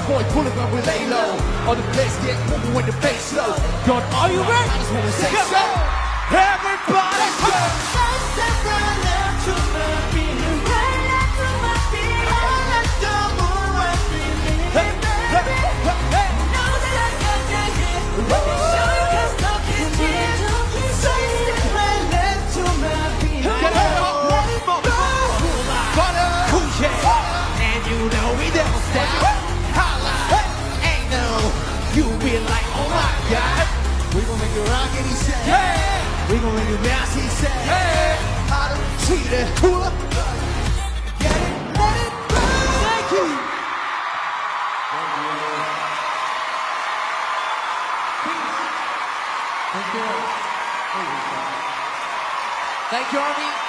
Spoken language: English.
boy pulling up with lay low. All the place get moving when the bass slow. God, are you ready? I just wanna say so. Everybody go! We gon' make you rock and he said, hey. We gon' make you bounce, he said, hey. Hotter, sweeter, cooler. Get it, let it go. Thank you. Thank you. Thank you, Army.